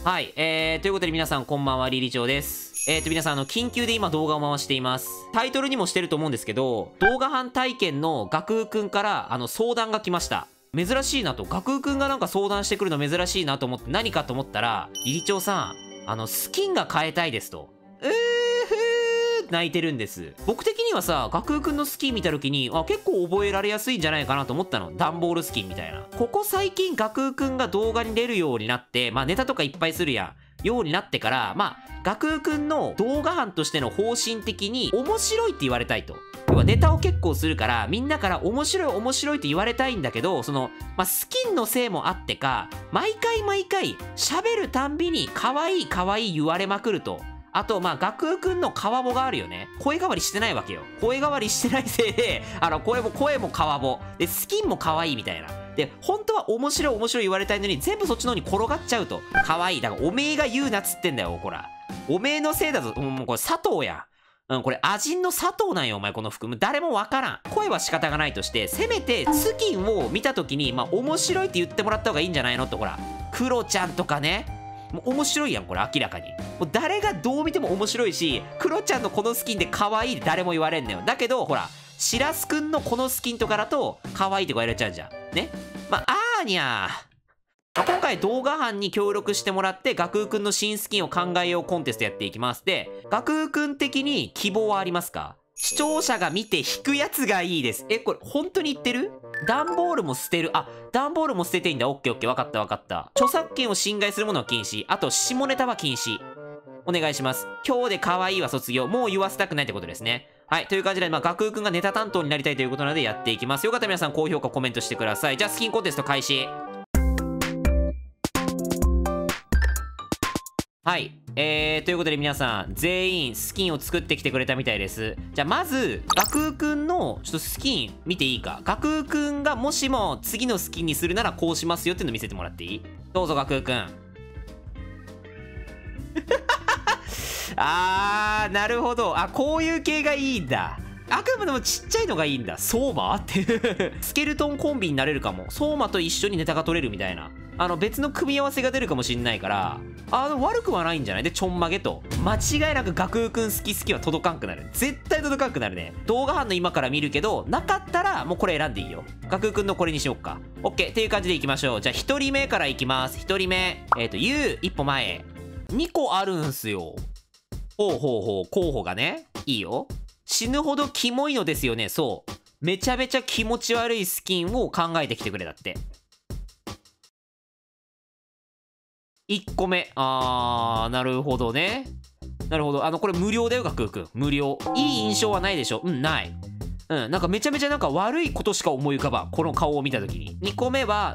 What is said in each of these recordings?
はい、ということで皆さんこんばんは、リリチョウです。皆さん緊急で今動画を回しています。タイトルにもしてると思うんですけど、動画班体験の学風くんから相談が来ました。珍しいなと、学風くんがなんか相談してくるの珍しいなと思って、何かと思ったら、リリチョウさん、スキンが変えたいですと。泣いてるんです。僕的にはさ、学風くんのスキン見た時に、結構覚えられやすいんじゃないかなと思ったの。段ボールスキンみたいな。ここ最近学風くんが動画に出るようになって、ネタとかいっぱいするやん。ようになってから、学風くんの動画班としての方針的に面白いって言われたいと。要はネタを結構するから、みんなから面白い面白いって言われたいんだけど、スキンのせいもあってか、毎回喋るたんびに可愛い可愛い言われまくると。あと、学風くんのカワボがあるよね。声変わりしてないわけよ。声変わりしてないせいで、声もカワボ。で、スキンも可愛いみたいな。で、本当は面白い言われたいのに、全部そっちの方に転がっちゃうと。可愛い。だから、おめえが言うなっつってんだよ、こら。おめえのせいだぞ。もうこれ佐藤やん。これ、アジンの佐藤なんよ、お前、この服。誰もわからん。声は仕方がないとして、せめて、スキンを見たときに、面白いって言ってもらった方がいいんじゃないのって、ほら。クロちゃんとかね。もう面白いやん、これ、明らかに。もう誰がどう見ても面白いし、クロちゃんのこのスキンで可愛いって誰も言われんのよ。だけど、ほら、しらすくんのこのスキンとかだと、可愛いって言われちゃうじゃん。ね。あーにゃー。今回動画班に協力してもらって、学風くんの新スキンを考えようコンテストやっていきます。で、学風くん的に希望はありますか？視聴者が見て引くやつがいいです。これ本当に言ってる？段ボールも捨てる。段ボールも捨てていいんだ。オッケーオッケー。わかったわかった。著作権を侵害するものは禁止。あと、下ネタは禁止。お願いします。今日で可愛いは卒業。もう言わせたくないってことですね。はい。という感じで、学風くんがネタ担当になりたいということなのでやっていきます。よかったら皆さん高評価、コメントしてください。じゃあ、スキンコンテスト開始。はい。ということで皆さん、全員スキンを作ってきてくれたみたいです。じゃあまず、学風くんのちょっとスキン見ていいか。学風くんがもしも次のスキンにするならこうしますよっていうの見せてもらっていい？どうぞ学風くん。なるほど。こういう系がいいんだ。あくまでもちっちゃいのがいいんだ。相馬ってスケルトンコンビになれるかも。相馬と一緒にネタが取れるみたいな。別の組み合わせが出るかもしんないから、悪くはないんじゃない？で、ちょんまげと。間違いなく学風くん好きは届かんくなる。絶対届かんくなるね。動画班の今から見るけど、なかったらもうこれ選んでいいよ。学風くんのこれにしよっか。オッケー。っていう感じでいきましょう。じゃあ1人目からいきます。1人目。ゆう、一歩前。2個あるんすよ。ほう。候補がね。いいよ。死ぬほどキモいのですよね。そう。めちゃめちゃ気持ち悪いスキンを考えてきてくれだって。1個目。なるほどね。なるほど。これ無料だよ、学風くん。無料。いい印象はないでしょ？ない。なんかめちゃめちゃなんか悪いことしか思い浮かばん。この顔を見たときに。2個目は、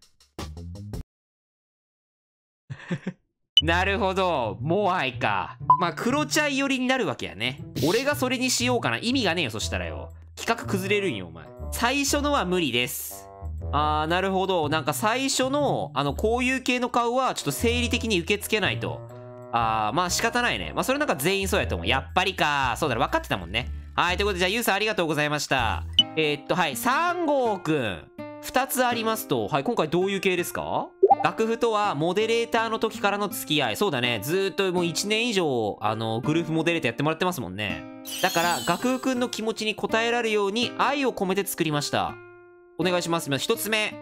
なるほど。モアイか。黒茶寄りになるわけやね。俺がそれにしようかな。意味がねえよ、そしたらよ。企画崩れるんよ、お前。最初のは無理です。なるほど。なんか最初の、こういう系の顔は、ちょっと生理的に受け付けないと。仕方ないね。それなんか全員そうやと思う。やっぱりか。そうだね。分かってたもんね。はい。ということで、じゃあ、ゆうさんありがとうございました。はい。3号くん。2つありますと。はい。今回どういう系ですか？楽譜とは、モデレーターの時からの付き合い。そうだね。ずーっともう1年以上、グループモデレーターやってもらってますもんね。だから、楽譜くんの気持ちに応えられるように、愛を込めて作りました。お願いします。1つ目。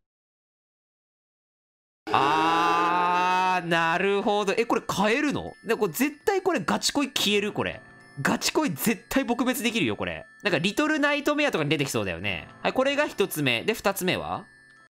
なるほど。これ変えるの？これ絶対これガチ恋消えるこれ。ガチ恋絶対撲滅できるよ、これ。なんか、リトルナイトメアとかに出てきそうだよね。はい、これが1つ目。で、2つ目は？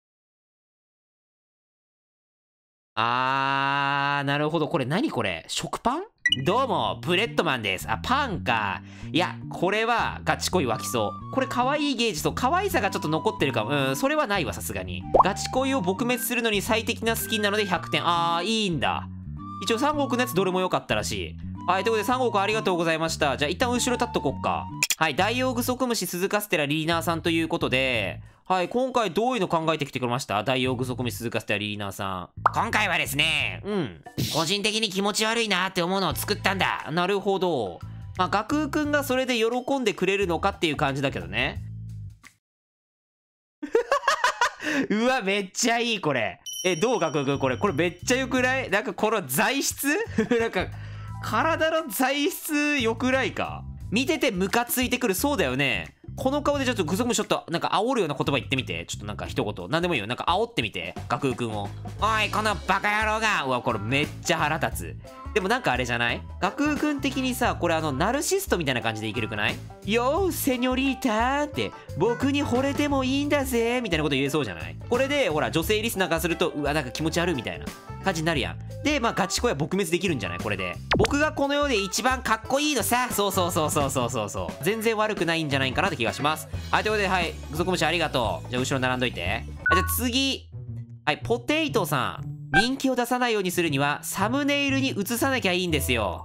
なるほど。これ何これ？食パン？どうも、ブレッドマンです。パンか。いや、これはガチ恋湧きそう。これ可愛いゲージと可愛さがちょっと残ってるかも。それはないわ、さすがに。ガチ恋を撲滅するのに最適なスキンなので100点。いいんだ。一応3国のやつどれも良かったらしい。はい、ということで3国ありがとうございました。じゃあ一旦後ろ立っとこっか。はい、ダイオウグソクムシ鈴カステラリーナーさんということで、はい、今回どういうの考えてきてくれました？ダイオウグソクムシ鈴カステラリーナーさん。今回はですね、個人的に気持ち悪いなって思うのを作ったんだ。なるほど。学風くんがそれで喜んでくれるのかっていう感じだけどね。うわ、めっちゃいい、これ。 どうかくんこれめっちゃ良くない？なんかこの材質なんか、体の材質良くないか？見ててムカついてくる。そうだよね。この顔でちょっとグソムちょっとなんか煽るような言葉言ってみて。ちょっとなんか一言。なんでもいいよ。なんか煽ってみて。ガクーくんを。おい、このバカ野郎が。うわ、これめっちゃ腹立つ。でもなんかあれじゃない？ガクーくん的にさ、これナルシストみたいな感じでいけるくない？よー、セニョリーターって、僕に惚れてもいいんだぜみたいなこと言えそうじゃない？これで、ほら、女性リスナーからすると、うわ、なんか気持ち悪いみたいな感じになるやん。で、まあ、ガチ恋は撲滅できるんじゃない？これで。僕がこの世で一番かっこいいのさ。そうそうそうそうそうそうそう。全然悪くないんじゃないかなって気がします。はい、ということで、はい、グソコムシありがとう。じゃあ、後ろ並んどいて。じゃあ次。はい、ポテイトさん。人気を出さないようにするには、サムネイルに映さなきゃいいんですよ。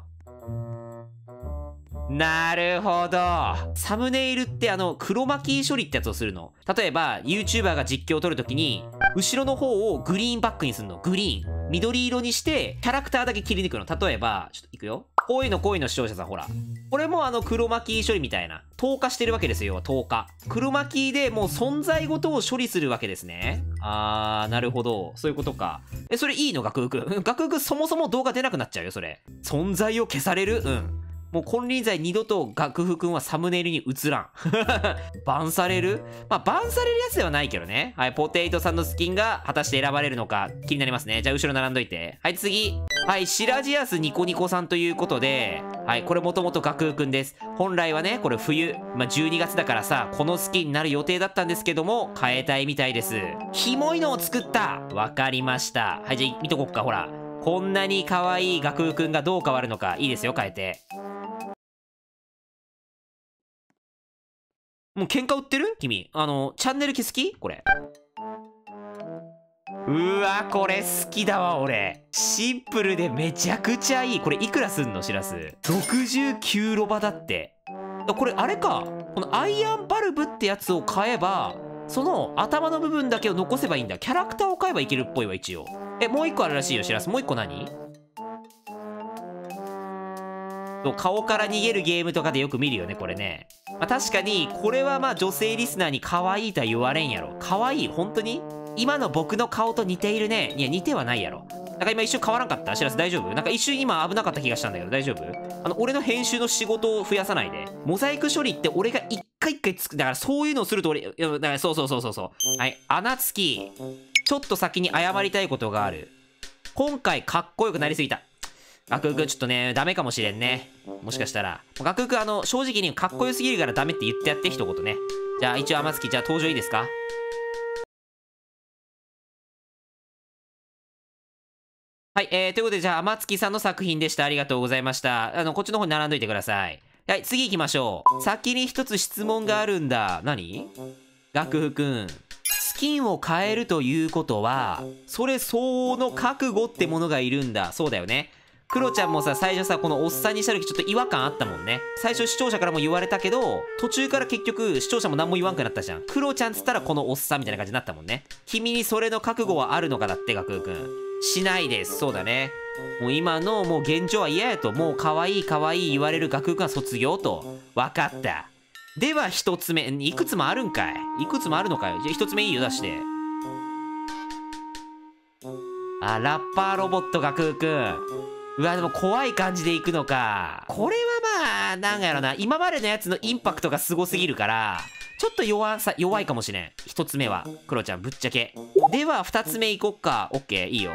なるほど。サムネイルってクロマキー処理ってやつをするの。例えば、YouTuber が実況を撮るときに、後ろの方をグリーンバックにするの。グリーン。緑色にして、キャラクターだけ切り抜くの。例えば、ちょっといくよ。こういうの視聴者さん、ほら。これもクロマキー処理みたいな。透過してるわけですよ、透過。クロマキーでもう存在ごとを処理するわけですね。なるほど。そういうことか。それいいの？ガクーくん。ガクーくんそもそも動画出なくなっちゃうよ、それ。存在を消される？うん。もう金輪際二度とガクフくんはサムネイルに映らん。バンされる？まあ、バンされるやつではないけどね。はい、ポテイトさんのスキンが果たして選ばれるのか気になりますね。じゃあ後ろ並んどいて。はい、次。はい、シラジアスニコニコさんということで、はい、これもともとガクーくんです。本来はね、これ冬、まあ、12月だからさ、このスキンになる予定だったんですけども、変えたいみたいです。キモいのを作った。わかりました。はい、じゃあ見とこっか、ほら。こんなに可愛いガクーくんがどう変わるのか。いいですよ、変えて。もう喧嘩売ってる？君。チャンネル消す気？これ。うわ、これ好きだわ、俺。シンプルでめちゃくちゃいい。これいくらすんの？しらす。69ロバだって。これあれか。このアイアンバルブってやつを買えば、その頭の部分だけを残せばいいんだ。キャラクターを買えばいけるっぽいわ、一応。もう一個あるらしいよ、しらす。もう一個何？顔から逃げるゲームとかでよく見るよね、これね。まあ、確かに、これはまあ女性リスナーに可愛いとは言われんやろ。可愛い？本当に？今の僕の顔と似ているね。いや、似てはないやろ。なんか今一瞬変わらんかった？しらす大丈夫？なんか一瞬今危なかった気がしたんだけど、大丈夫？俺の編集の仕事を増やさないで。モザイク処理って俺が一回一回だからそういうのをすると俺、だからそう。はい、穴つき。ちょっと先に謝りたいことがある。今回かっこよくなりすぎた。ガクーくんちょっとね、ダメかもしれんね。もしかしたら。ガクーくん正直にかっこよすぎるからダメって言ってやって、一言ね。じゃあ一応天月、じゃあ登場いいですか？はい、ということでじゃあ天月さんの作品でした。ありがとうございました。こっちの方に並んどいてください。はい、次行きましょう。先に一つ質問があるんだ。何？ガクーくん。スキンを変えるということは、それ相応の覚悟ってものがいるんだ。そうだよね。クロちゃんもさ、最初さ、このおっさんにした時ちょっと違和感あったもんね。最初視聴者からも言われたけど、途中から結局視聴者も何も言わんくなったじゃん。クロちゃんつったらこのおっさんみたいな感じになったもんね。君にそれの覚悟はあるのかだって、ガクーくん。しないです。そうだね。もう今のもう現状は嫌やと。もう可愛い可愛い言われるガクーくんは卒業と。わかった。では一つ目、いくつもあるんかい？いくつもあるのかよ。じゃあ一つ目いいよ、出して。ラッパーロボットガクーくん。うわ、でも怖い感じでいくのか。これはまあ、なんやろな。今までのやつのインパクトがすごすぎるから、ちょっと弱いかもしれん。一つ目は。クロちゃん、ぶっちゃけ。では、二つ目いこっか。オッケー、いいよ。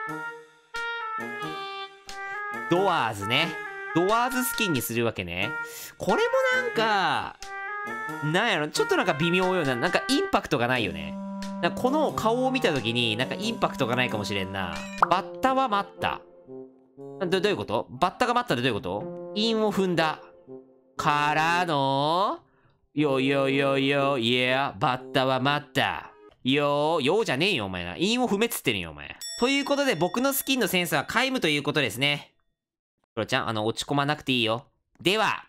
ドアーズね。ドアーズスキンにするわけね。これもなんか、なんやろ、ちょっとなんか微妙よな。なんかインパクトがないよね。なんかこの顔を見たときに、なんかインパクトがないかもしれんな。バッタは待った。どういうこと？バッタが待ったってどういうこと？韻を踏んだ。からの、いや、バッタは待った。よーじゃねえよ、お前な。韻を踏めっつってるよ、お前。ということで、僕のスキンのセンスは皆無ということですね。クロちゃん、落ち込まなくていいよ。では、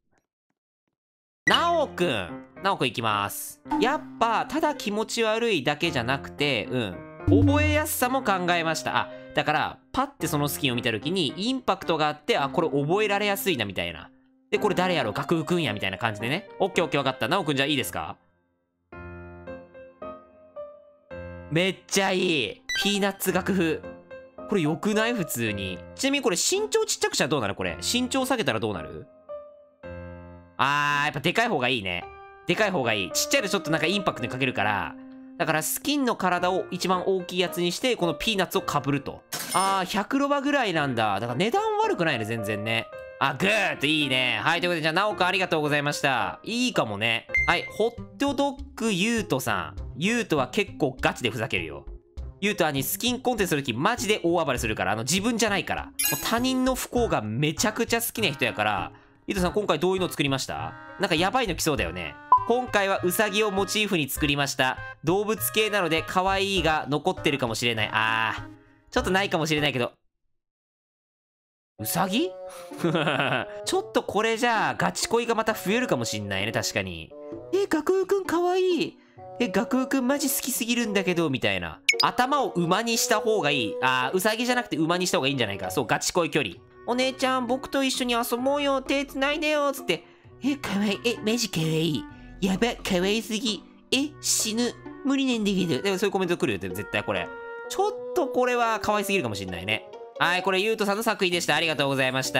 なおくんいきます。やっぱ、ただ気持ち悪いだけじゃなくて、覚えやすさも考えました。だから、パッてそのスキンを見たときに、インパクトがあって、これ覚えられやすいな、みたいな。で、これ誰やろ？ガクーくんや、みたいな感じでね。オッケーわかった。なおくんじゃあいいですか？めっちゃいい。 ピーナッツ楽譜。これ良くない普通に。ちなみにこれ身長ちっちゃくしたらどうなるこれ。身長下げたらどうなる？やっぱでかい方がいいね。でかい方がいい。ちっちゃいとちょっとなんかインパクトにかけるから。だからスキンの体を一番大きいやつにして、このピーナッツを被ると。100ロバぐらいなんだ。だから値段悪くないね、全然ね。グーッといいね。はい、ということで、じゃあ、なおくんありがとうございました。いいかもね。はい、ホットドッグユートさん。ユートは結構ガチでふざけるよ。ユートはスキンコンテストの時マジで大暴れするから、自分じゃないから。もう他人の不幸がめちゃくちゃ好きな人やから、ユートさん今回どういうの作りました？なんかやばいの来そうだよね。今回はウサギをモチーフに作りました。動物系なので可愛いが残ってるかもしれない。ちょっとないかもしれないけど。ウサギちょっとこれじゃあガチ恋がまた増えるかもしんないね、確かに。ガクーくんかわいい。ガクーくんマジ好きすぎるんだけど、みたいな。頭を馬にした方がいい。ウサギじゃなくて馬にした方がいいんじゃないか。そう、ガチ恋距離。お姉ちゃん、僕と一緒に遊ぼうよ。手繋いでよ。つって。かわいい。マジかわいい。やば、かわいすぎ。死ぬ。無理なんだけど。でもそういうコメント来るよ、絶対これ。ちょっとこれは可愛すぎるかもしんないね。はい、これ、ゆうとさんの作品でした。ありがとうございました。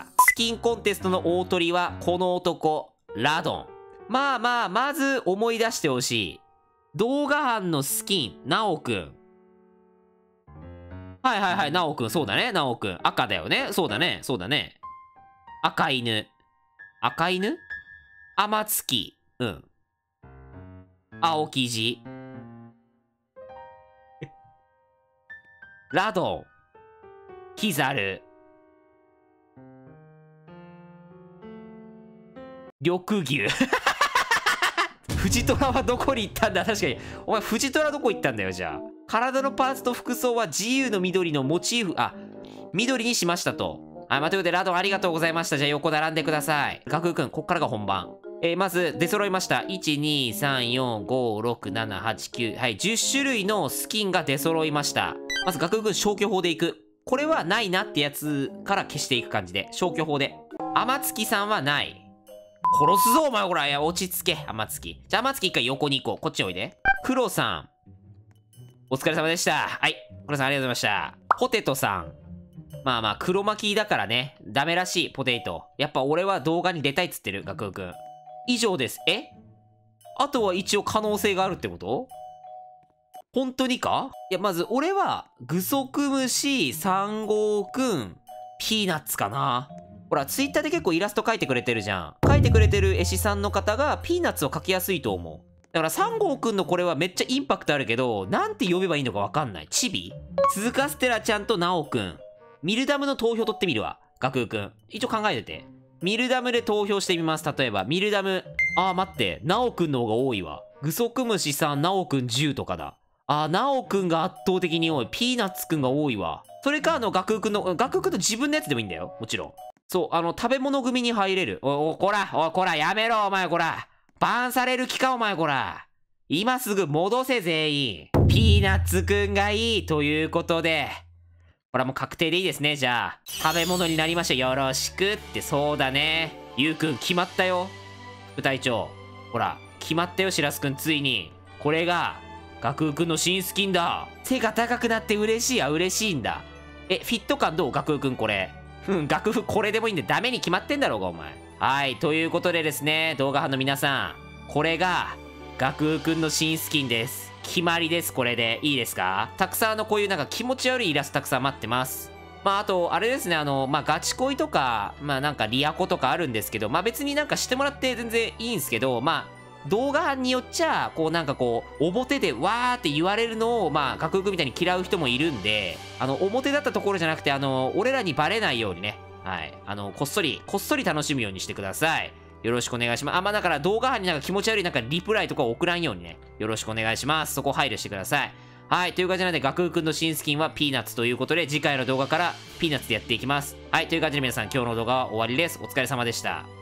スキンコンテストの大トリは、この男、ラドン。まず思い出してほしい。動画班のスキン、ナオくん。はい、ナオくん、そうだね、ナオくん。赤だよね、そうだね。赤犬。赤犬？天月。うん。青生地。ラドン。キザル。緑牛。藤虎はどこに行ったんだ？確かに。お前、藤虎どこ行ったんだよ、じゃあ。体のパーツと服装は自由の緑のモチーフ、緑にしましたと。はい、ということで、ラドンありがとうございました。じゃあ、横並んでください。ガクーくん、こっからが本番。まず、出揃いました。1、2、3、4、5、6、7、8、9。はい、10種類のスキンが出揃いました。まず、ガクーくん、消去法でいく。これはないなってやつから消していく感じで。消去法で。天月さんはない。殺すぞ、お前、ほら。いや、落ち着け、天月。じゃあ、天月一回横に行こう。こっちおいで。黒さん。お疲れ様でした。はい。黒さん、ありがとうございました。ポテトさん。黒巻きだからね。ダメらしい、ポテト。やっぱ俺は動画に出たいっつってる、ガクーくん。以上です。あとは一応可能性があるってこと？本当にか？いや、まず俺は、グソクムシ、3号くん、ピーナッツかな。ほら、ツイッターで結構イラスト描いてくれてるじゃん。描いてくれてる絵師さんの方がピーナッツを描きやすいと思う。だから3号くんのこれはめっちゃインパクトあるけど、なんて呼べばいいのかわかんない。チビ？鈴鹿ステラちゃんとナオくん。ミルダムの投票取ってみるわ。ガクーくん。一応考えてて。ミルダムで投票してみます。例えば、ミルダム。待って。ナオくんの方が多いわ。グソクムシさん、ナオくん10とかだ。ナオくんが圧倒的に多い。ピーナッツくんが多いわ。それか、ガクーくんの自分のやつでもいいんだよ。もちろん。そう、食べ物組に入れる。こら、やめろ、お前、こら。バンされる気か、お前、こら。今すぐ戻せ、全員。ピーナッツくんがいい。ということで。これはもう確定でいいですね、じゃあ。食べ物になりました。よろしくって、そうだね。ゆうくん、決まったよ。副隊長。ほら、決まったよ、しらすくん、ついに。これが、ガクーくんの新スキンだ。背が高くなって嬉しい。嬉しいんだ。フィット感どう？ガクーくん、これ。ガクーこれでもいいんで、ダメに決まってんだろうが、お前。はい、ということでですね、動画班の皆さん。これが、ガクーくんの新スキンです。決まりです、これで。いいですか？たくさんこういうなんか気持ち悪いイラストたくさん待ってます。あと、あれですね、ガチ恋とか、なんかリアコとかあるんですけど、別になんかしてもらって全然いいんですけど、動画班によっちゃ、表でわーって言われるのを、ガクーくんみたいに嫌う人もいるんで、表だったところじゃなくて、俺らにバレないようにね、はい、こっそり楽しむようにしてください。よろしくお願いします。だから動画班になんか気持ち悪いなんかリプライとか送らんようにね、よろしくお願いします。そこ配慮してください。はい、という感じなので、ガクーくんの新スキンはピーナッツということで、次回の動画からピーナッツでやっていきます。はい、という感じで皆さん、今日の動画は終わりです。お疲れ様でした。